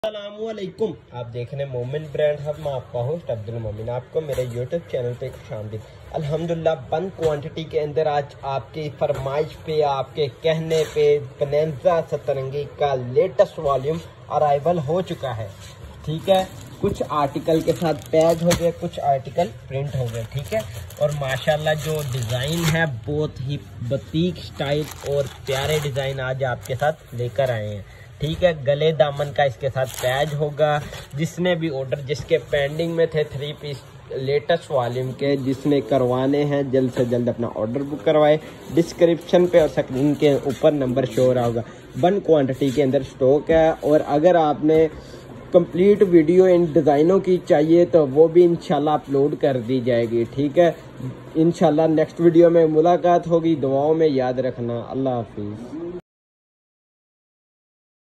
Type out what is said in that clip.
अस्सलामुअलैकुम, आप देख रहे हैं मोमिन ब्रांड हब। मैं आपका होस्ट अब्दुल मोमिन, आपको मेरे यूट्यूब चैनल पे खुशामदीद। अल्हम्दुलिल्लाह बंद क्वांटिटी के अंदर आज आपकी फरमाइश पे, आपके कहने पे बोनांजा सतरंगी का लेटेस्ट वॉल्यूम अराइवल हो चुका है। ठीक है, कुछ आर्टिकल के साथ पैक हो गए, कुछ आर्टिकल प्रिंट हो गए। ठीक है, और माशाल्लाह जो डिज़ाइन है बहुत ही बतीक स्टाइल और प्यारे डिज़ाइन आज आपके साथ लेकर आए हैं। ठीक है, गले दामन का इसके साथ पैच होगा। जिसने भी ऑर्डर, जिसके पेंडिंग में थे 3 पीस लेटेस्ट वॉल्यूम के, जिसने करवाने हैं जल्द से जल्द अपना ऑर्डर बुक करवाए। डिस्क्रिप्शन पे और स्क्रीन के ऊपर नंबर शो हो रहा होगा। बंद क्वांटिटी के अंदर स्टॉक है, और अगर आपने कंप्लीट वीडियो इन डिज़ाइनों की चाहिए तो वो भी इंशाल्लाह अपलोड कर दी जाएगी। ठीक है, इंशाल्लाह नेक्स्ट वीडियो में मुलाकात होगी। दुआओं में याद रखना। अल्लाह हाफिज़।